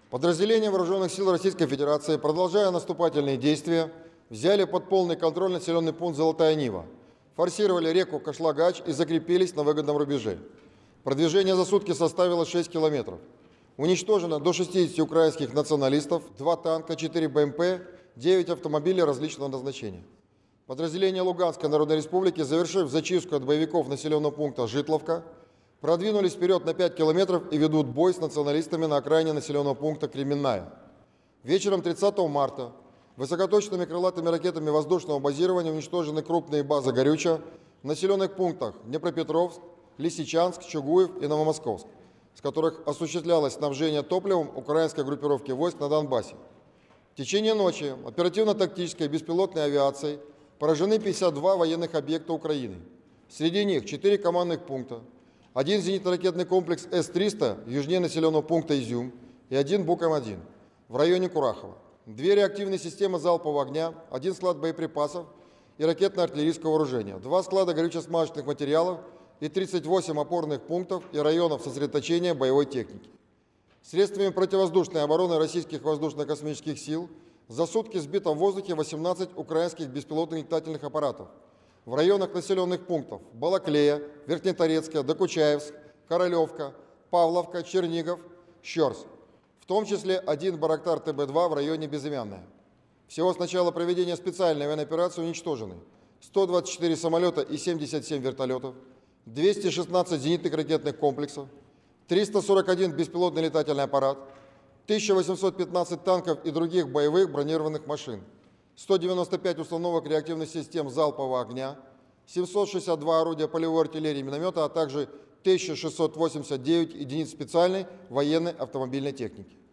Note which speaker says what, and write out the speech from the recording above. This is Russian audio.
Speaker 1: Подразделения Вооруженных сил Российской Федерации, продолжая наступательные действия, взяли под полный контроль населенный пункт Золотая Нива, форсировали реку Кашлагач и закрепились на выгодном рубеже. Продвижение за сутки составило 6 километров. Уничтожено до 60 украинских националистов, 2 танка, 4 БМП, 9 автомобилей различного назначения. Подразделения Луганской Народной Республики, завершив зачистку от боевиков населенного пункта Житловка, продвинулись вперед на 5 километров и ведут бой с националистами на окраине населенного пункта Кременная. Вечером 30 марта высокоточными крылатыми ракетами воздушного базирования уничтожены крупные базы горючего в населенных пунктах Днепропетровск, Лисичанск, Чугуев и Новомосковск, с которых осуществлялось снабжение топливом украинской группировки войск на Донбассе. В течение ночи оперативно-тактической беспилотной авиацией поражены 52 военных объекта Украины. Среди них 4 командных пункта, 1 зенитно-ракетный комплекс С-300 южнее населенного пункта Изюм и 1 Буком-1 в районе Курахова, 2 реактивные системы залпового огня, 1 склад боеприпасов и ракетно-артиллерийского вооружения, 2 склада горюче-смазочных материалов и 38 опорных пунктов и районов сосредоточения боевой техники. Средствами противовоздушной обороны российских воздушно-космических сил за сутки сбито в воздухе 18 украинских беспилотных летательных аппаратов в районах населенных пунктов Балаклея, Верхнеторецкая, Докучаевск, Королевка, Павловка, Чернигов, Щорс, в том числе 1 Байрактар ТБ-2 в районе Безымянная. Всего с начала проведения специальной военной операции уничтожены 124 самолета и 77 вертолетов, 216 зенитных ракетных комплексов, 341 беспилотный летательный аппарат, 1815 танков и других боевых бронированных машин, 195 установок реактивных систем залпового огня, 762 орудия полевой артиллерии и миномета, а также 1689 единиц специальной военной автомобильной техники.